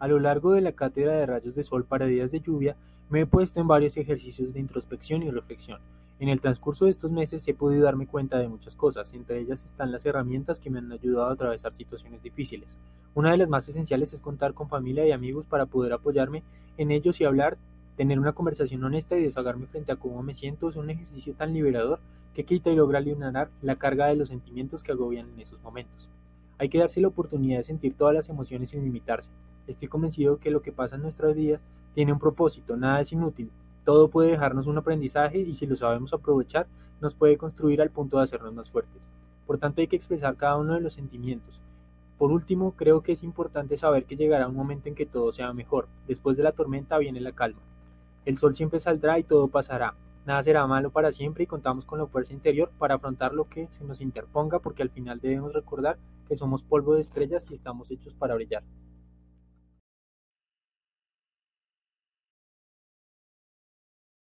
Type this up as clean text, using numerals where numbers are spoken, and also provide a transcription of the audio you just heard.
A lo largo de la cátedra de rayos de sol para días de lluvia, me he puesto en varios ejercicios de introspección y reflexión. En el transcurso de estos meses he podido darme cuenta de muchas cosas, entre ellas están las herramientas que me han ayudado a atravesar situaciones difíciles. Una de las más esenciales es contar con familia y amigos para poder apoyarme en ellos y hablar, tener una conversación honesta y desahogarme frente a cómo me siento es un ejercicio tan liberador que quita y logra aliviar la carga de los sentimientos que agobian en esos momentos. Hay que darse la oportunidad de sentir todas las emociones sin limitarse. Estoy convencido que lo que pasa en nuestras vidas tiene un propósito, nada es inútil, todo puede dejarnos un aprendizaje y si lo sabemos aprovechar, nos puede construir al punto de hacernos más fuertes. Por tanto, hay que expresar cada uno de los sentimientos. Por último, creo que es importante saber que llegará un momento en que todo sea mejor. Después de la tormenta viene la calma. El sol siempre saldrá y todo pasará. Nada será malo para siempre y contamos con la fuerza interior para afrontar lo que se nos interponga porque al final debemos recordar que somos polvo de estrellas y estamos hechos para brillar.